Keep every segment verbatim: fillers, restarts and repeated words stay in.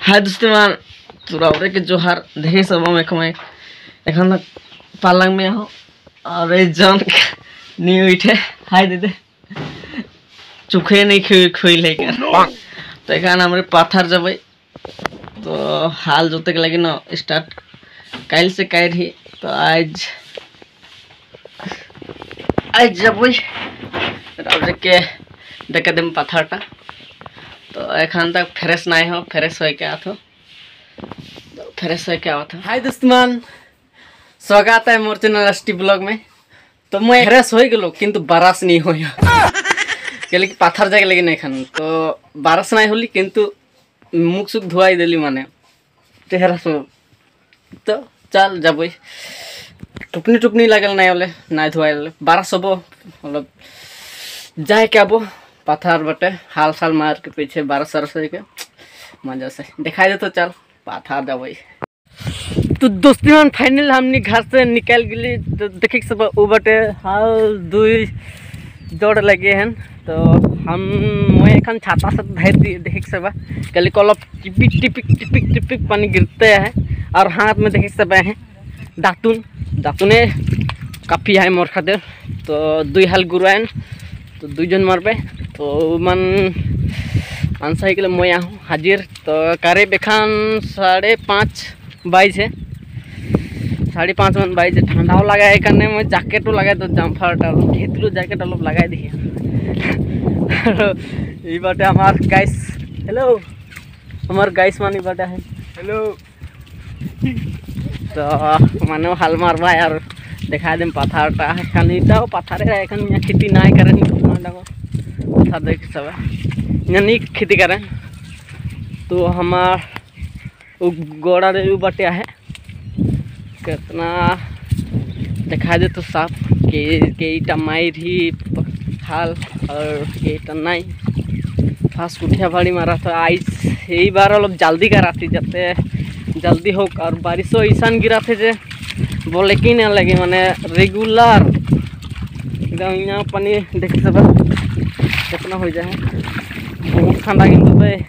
हाय दोस्तमान तुरावरे के जोहार देखे सब हम एक मैं एखन पालंग में हो और ए जन नी उठे हाय दीदी चुखे नहीं खोई खोई लेकर तो एखन हमरे पाथर जब तो हाल जोते के लगे ना स्टार्ट कल से कह रही तो आज आज जब रावरे के देखे दिन पाथरटा तो एखन तक फ्रेश नहीं हो फ्रेश हो क्या तो फ्रेश हो क्या था। हाय दोस्तमान स्वागत है मोर चैनल एसटी ब्लॉग में। तो मैं फ्रेश हो गलो किंतु बारस नहीं हो कि पाथर जाके लगे एखन तो बारस नहीं होली किंतु मुख सुख धुआई दिली माने चेहरा सो तो चल जब टुपनी टुपनी लगल नहीं बोले ना धुआई बारस हब मतलब जाए क्या वो पाथर बटे हाल साल मार के पीछे बारह सरस के मजा से दिखाई दे तो चल पाथर दवाई। तो दोस्तों फाइनल हमने घर से निकल गई तो देखे सब वो बटे हाल दुई दौड़ लगे हैं तो हम मैं एखन छाता से धर दी देखे सब कल कल टिपिक टिपिक टिपिक टिपिक पानी गिरते हैं और हाथ में देखे सब हैं दातुन दातुने काफ़ी है मोर खातिर तो दुई हाल गुरुआन तो दुईजन मरबे तो मन आंसा के मैं आहूँ हाजिर तो कारे बेखान साढ़े पाँच बाईस है साढ़े पाँच मन बाईस ठंडाओ लगा करने मैं जैकेटो लगा तो जम्फर घेतलू जैकेट अलग लगा दी ये बाटे हमार गाइस हेलो हमार गाइस मानी बाटे है हेलो तो मानो हाल मारवा यार देखा दें पाथरटा एखन इटा पाथर एखन खेती ना करें पत्थर देख सब नहीं खेती करें तो हमार वो गोड़ा रे बटे है कितना दिखा दे तो साफ के के ईटा मार ही हाल और ईटा नहीं फास्ट उठिया भाड़ी मारा तो आज यही बार अलग जल्दी करा थी जाते जल्दी हो और बारिश ऐसा गिरा थे जे बोले कि ना लगे मैंने रेगुलर एकदम यहाँ पानी देख सब कितना हो जाए बहुत ठंडा कि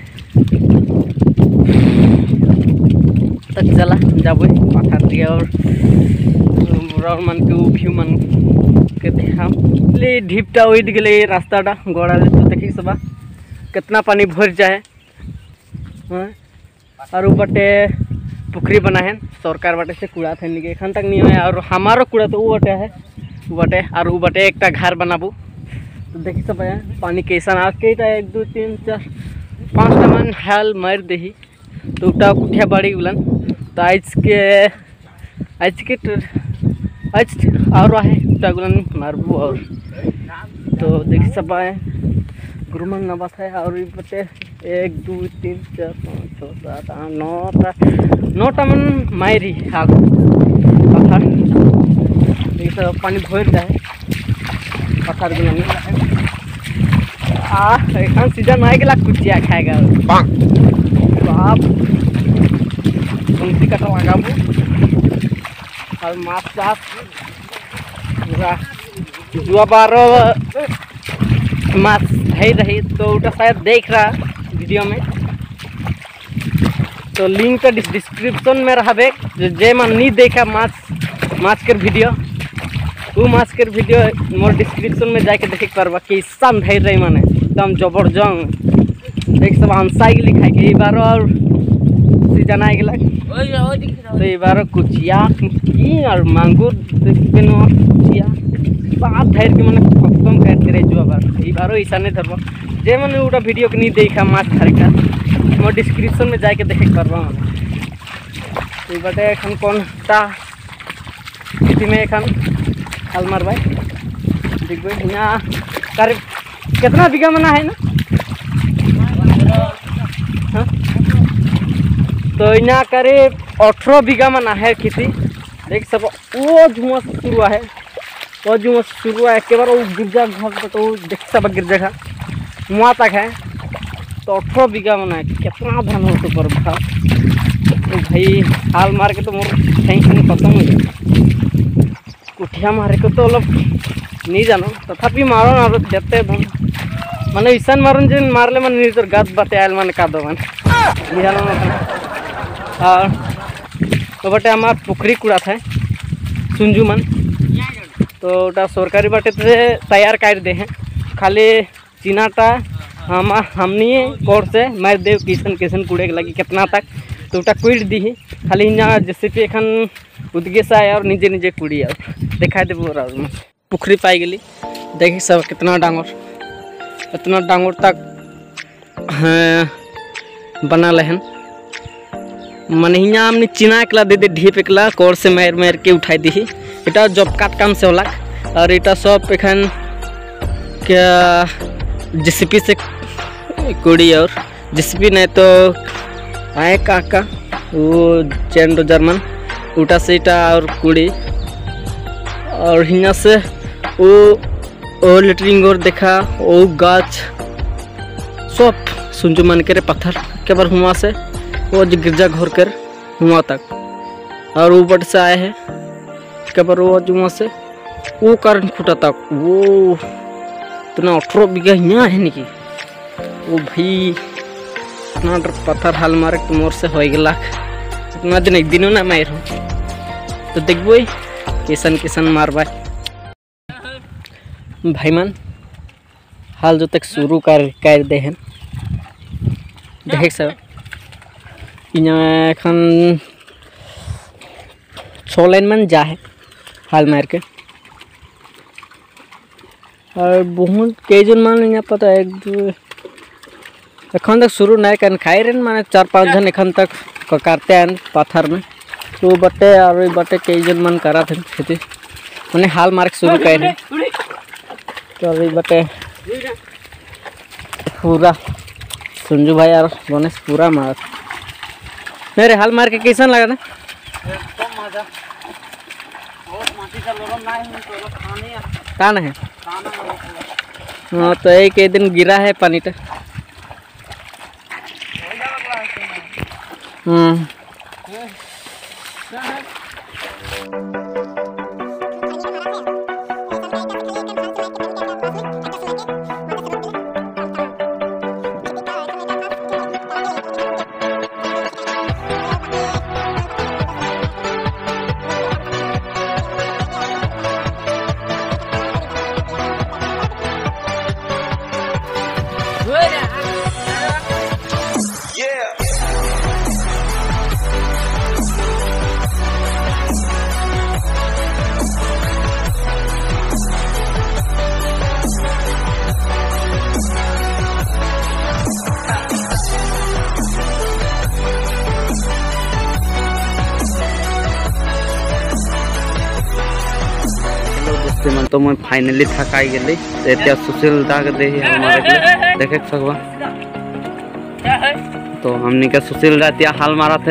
तो चला जब पाथर दिया और मन के व्यू मन के देखा ले ढीपटा उठ गए रास्ताटा गोड़ा तो देखी सब कितना पानी भर जाए और वो बटे पुखरी बना है सरकार बाटे से कूड़ा थे निके एखन तक नहीं है और हमारो कूड़ा तो वो बटे है वो बटे और वो बटे एक घर बनाबू तो देखी सब है पानी कैसा आ के एक दो तीन चार पाँच मन हाल मार दही तो उठा कुठिया बाड़ी गुलन तो आज के आज के आज और है उठा गुलन मारबू और तो देखी सब है गुरुमन नबास है और बटे एक दो तीन चार पाँच छः सात आठ नौटा नौटा मन मारी हाल पत्थर ये सब पानी भर जाए पत्थर गुलन आ एखन सीजन आ गया कुचिया खाएगा तो आप उनकी कटा लगाबू और माछ चास पूरा जुआ बारह माछ है रही तो उटा शायद देख रहा वीडियो में तो लिंक तो डिस्क्रिप्शन में रहा जे मन नहीं देखा माछ माछ के वीडियो वो माछ के वीडियो मोर डिस्क्रिप्शन में जाके देख पारबा कैसा धैर रही माने एकदम जबरदस्त देख सब हंसा के लिखा के बार और सीजन आ गया तो ये बार कुचिया की और मांगुर कुचिया बात धैर के मैंने खत्म कर रहे जो बार ये बार ऐसा नहीं धरब जे मैंने उटा वीडियो के नहीं देखा माछ धर का मोर डिस्क्रिप्शन में जाके देख पारबा मैंने ये बटे एखन कौन ता खेती में एखन हाल मारबा देखो यहाँ कर कितना बीघा मना है ना हाँ? तो यहाँ करीब अठारह बीघा मना है खेती देख सब वो धुआं शुरू है वो धुआं शुरू है एक बार वो गिरजा घर तो देख सब गिरजा घर वहाँ तक है तो अठारह बीघा मना है कितना धान हो तो पर तो भाई हाल मार के तो मोर टेंशन खत्म हो गया कुठिया मारे को तो अलग नहीं जानो तथापि मारो ना देते माने ईशान मारन जिन मारले मन नितर गात बाते आयल मन का दो मन बिहार में और तो बटे हमार पुखरी कुड़ा था सुंजू मन तो ओटा सरकारी बाटे से तैयार कर दे हैं खाली चीनाटा हम हमनी कोर से मार देव किसन किसन कूड़े के लगी कितना तक तो ओटा कुड़ दी खाली यहाँ जैसे कि एखन उदगे से आया और निजे निजे कुड़ी और देखा दे पुखरी पाई गली देखी सब कितना डांगर इतना डांगर तक हाँ, बना लहन मन हियाँ हमने चिना एकला दे दे ढीप एकला कोर से मार मार के उठाई दी इटा जब काट काम से होला और इटा सब एखन क्या जेसीपी से कुड़ी और जेसीपी नहीं तो आए काका वो चैंडो जर्मन उटा से इटा और कुड़ी और हियाँ से वो ओ लेटरिंग और देखा वो गाछ सब सुंजू मन के पत्थर के बार हुआ से वो जो गिरजा घोर कर हुआ तक और ऊपर से आए हैं के बार वो जुआ से वो कारण खुटा तक वो इतना अठारह बीघा यहाँ है नहीं वो भाई इतना पत्थर हाल मारे तो मोर से हो गया इतना दिन एक दिनों ना मार हूँ तो देखो किसान किसान मारवा भाई मन हाल जो तक शुरू कर कर दे हैं देख सब एखन छः लाइन मन जा है हाल मार के और बहुत कई जन मान यहाँ पता है एक दो एखन तक शुरू नहीं कर खाई रहे माने चार पाँच जन एखन तक करते हैं पत्थर में तो बटे और बटे कई जन मन करा थे खेती मैंने हाल मार के शुरू कर तो अभी बटे पूरा सुंजू भाई और गणेश पूरा मार मेरे हाल मार के कैसा लगा ना कान है हाँ तो एक दिन गिरा है पानी टा हम्म मन तो मैं फाइनली थकाई गई तो सुशील दाग दे हमारे देखे सकवा तो हमने का सुशील दातिया हाल मारा थे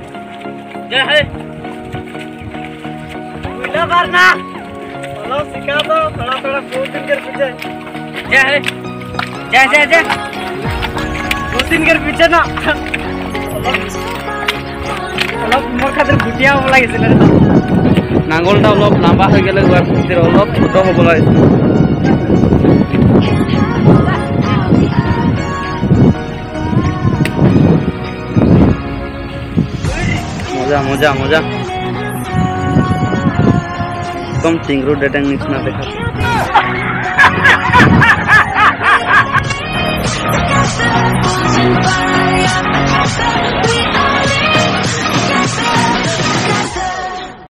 सिखा दो थोड़ा थोड़ा दो दिन के पीछे जा है जा जा जा दो दिन के पीछे ना मोर खातिर भुटिया बोला गेছিল नांगलटा अलग लम्बा हो गए खातिर अलग छोटो हम मजा मजा मजा एकदम टिंगरू डेटेंग निचना देखा